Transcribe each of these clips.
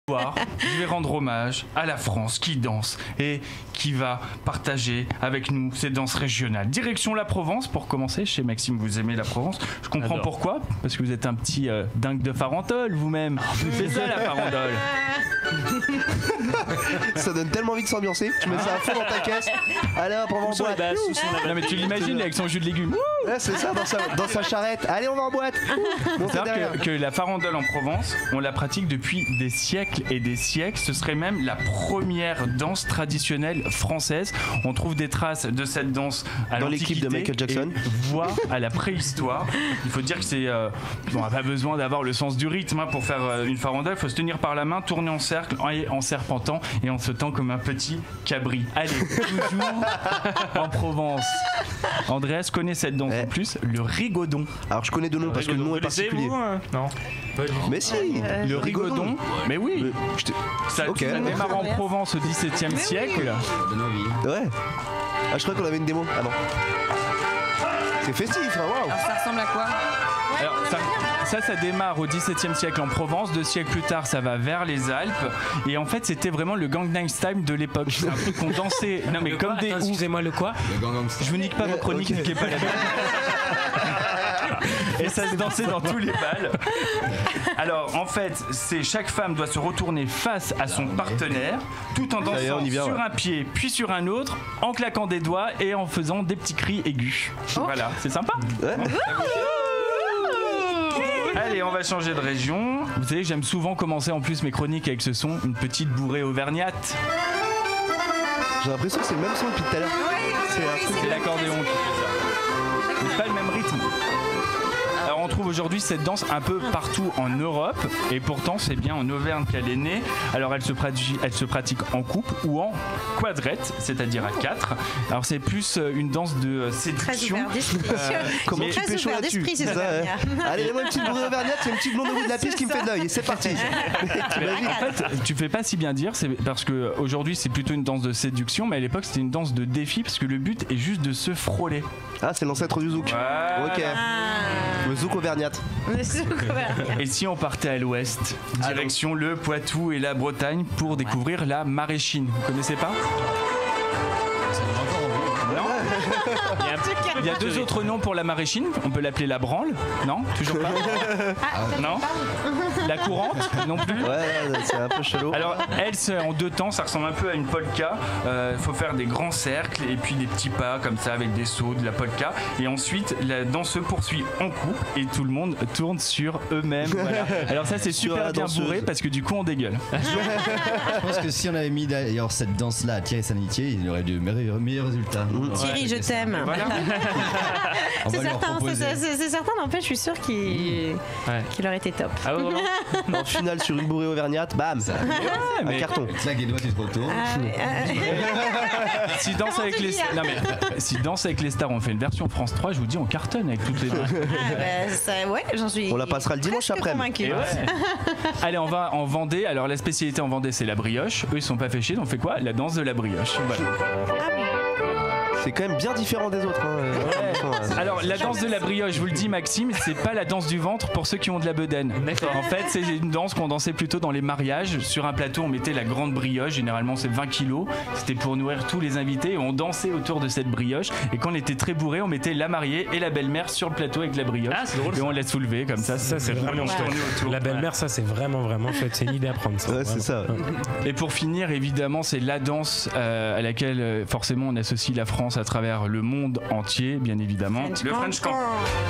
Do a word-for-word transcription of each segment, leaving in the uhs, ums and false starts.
Je vais rendre hommage à la France qui danse et qui va partager avec nous ces danses régionales. Direction la Provence pour commencer. Chez Maxime, vous aimez la Provence. Je comprends Adore. Pourquoi. Parce que vous êtes un petit euh, dingue de farandole vous-même. C'est ça la farandole. Ça donne tellement envie de s'ambiancer. Tu mets ça à fond dans ta caisse. Allez hop, on va en boîte. Non mais tu l'imagines avec son jus de légumes. Ouais, c'est ça, dans sa, dans sa charrette. Allez, on va en boîte. Bon, c'est que, que la farandole en Provence, on la pratique depuis des siècles et des siècles. Ce serait même la première danse traditionnelle française. On trouve des traces de cette danse à dans l'équipe de Michael Jackson, voire à la préhistoire. Il faut dire que c'est, euh, bon, on n'a pas besoin d'avoir le sens du rythme hein, pour faire euh, une farandole. Il faut se tenir par la main, tourner en cercle, en, en serpentant et en sautant comme un petit cabri. Allez, toujours en Provence. Andreas connaît cette danse ouais. en plus, le rigodon. Alors je connais deux noms parce que le nom est particulier. Vous, hein non. Mais si, euh, le rigodon. rigodon. Mais oui. Mais ça okay. a démarré en Provence au dix-septième siècle. Oui. Ouais. Ah, je crois qu'on avait une démo. Ah non. C'est festif, hein, waouh. Alors ça ressemble à quoi? Alors, ça, ça, ça démarre au dix-septième siècle en Provence. Deux siècles plus tard, ça va vers les Alpes. Et en fait, c'était vraiment le Gangnam Style de l'époque. C'est un truc qu'on dansait. Non, mais le comme quoi des. Excusez-moi, le quoi? Le Gangnam Style. Je vous nique pas vos chroniques, okay. Niquez pas la belle. Et ça se dansait dans tous les bals. Alors en fait, c'est chaque femme doit se retourner face à son partenaire, tout en dansant vient, sur ouais. un pied puis sur un autre, en claquant des doigts et en faisant des petits cris aigus. Oh. Voilà, c'est sympa. Ouais. Allez, on va changer de région. Vous savez, j'aime souvent commencer en plus mes chroniques avec ce son, une petite bourrée auvergnate. J'ai l'impression que c'est le même son depuis tout à l'heure. C'est, c'est l'accordéon qui fait ça. C'est pas le même rythme. Alors on trouve aujourd'hui cette danse un peu partout en Europe et pourtant c'est bien en Auvergne qu'elle est née. Alors elle se pratique, elle se pratique en couple ou en quadrette, c'est-à-dire à quatre. Alors c'est plus une danse de séduction. Très ouvert d'esprit. Euh, Comment tu pêches là-dessus? C'est ça, ouais. Allez, donne-moi une petite bourrée auvergnate, c'est une petite blonde au bout de la piste qui me fait deuil et c'est parti. En fait, tu fais pas si bien dire, c'est parce que aujourd'hui c'est plutôt une danse de séduction, mais à l'époque c'était une danse de défi parce que le but est juste de se frôler. Ah, c'est l'ancêtre du zouk. Voilà. Ok. Le zouk auvergnate. Le zouk auvergnate. Et si on partait à l'ouest, direction le Poitou et la Bretagne pour découvrir la maraîchine. Vous connaissez pas? Non. Il y a, il y a deux autres noms pour la maraîchine. On peut l'appeler la branle. Non, toujours pas. Ah, non. La courante non plus. Ouais, c'est un peu chelou. Alors elle c'est en deux temps, ça ressemble un peu à une polka. Il euh, faut faire des grands cercles et puis des petits pas comme ça avec des sauts de la polka. Et ensuite la danse se poursuit en couple et tout le monde tourne sur eux-mêmes. Voilà. Alors ça c'est super bien bourré parce que du coup on dégueule. Je pense que si on avait mis d'ailleurs cette danse-là à Thierry Sanitier, il aurait eu de meilleurs, meilleurs résultats. Mmh. Thierry, ouais, je t'aime. Voilà. C'est certain, c'est, c'est, c'est certain, n'empêche, je suis sûre qu'il, ouais. qu'il aurait été top. Ah ouais, en finale sur une bourrée auvergnate, bam, ça, ouais, mais un carton. Claque les doigts, tu te retournes. Ah, mais, euh... si danse avec les, non mais si danse avec les stars, on fait une version France trois, je vous dis, on cartonne avec toutes les deux. Ah, bah, ça, ouais, j'en suis. On la passera le dimanche après. Ouais. Allez, on va en Vendée. Alors la spécialité en Vendée, c'est la brioche. Eux, ils sont pas fait chier, donc on fait quoi? La danse de la brioche. Voilà. Ah oui. C'est quand même bien différent des autres. Hein. Ouais. Alors la danse de la brioche, je vous le dis Maxime, c'est pas la danse du ventre pour ceux qui ont de la bedaine. En fait, c'est une danse qu'on dansait plutôt dans les mariages. Sur un plateau, on mettait la grande brioche, généralement c'est vingt kilos. C'était pour nourrir tous les invités et on dansait autour de cette brioche. Et quand on était très bourré, on mettait la mariée et la belle-mère sur le plateau avec la brioche. Ah, c'est drôle, et on la soulevait comme ça. Ça, c'est vraiment ouais. La belle-mère, ça c'est vraiment vraiment chouette. C'est une idée à prendre. Ça, ouais, c'est ça. Et pour finir, évidemment, c'est la danse euh, à laquelle euh, forcément on associe la France à travers le monde entier, bien évidemment. French le French Cancan.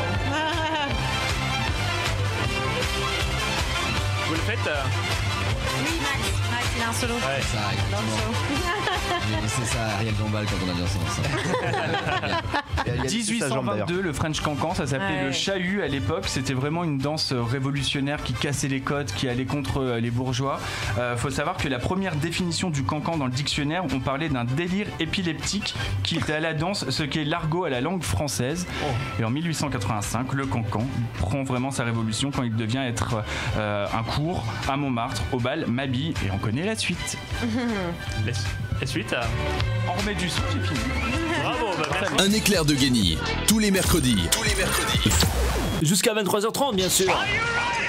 Vous le faites euh... Oui, Max. Max, il a un solo. Ouais, ça arrive. J'ai laissé ça à Ariel Dombal quand on a dansé ensemble. dix-huit cent vingt-deux, le French Cancan, ça s'appelait ouais. le chahut à l'époque. C'était vraiment une danse révolutionnaire qui cassait les codes, qui allait contre les bourgeois. Euh, faut savoir que la première définition du cancan dans le dictionnaire, on parlait d'un délire épileptique qui était à la danse, ce qui est l'argot à la langue française. Oh. Et en mille huit cent quatre-vingt-cinq, le cancan prend vraiment sa révolution quand il devient être euh, un cours à Montmartre, au bal Mabille, et on connaît la suite. la, la suite à... On remet du son, c'est fini. Bravo, bah merci. Un éclair de génie, tous les mercredis. Tous les mercredis. Jusqu'à vingt-trois heures trente, bien sûr.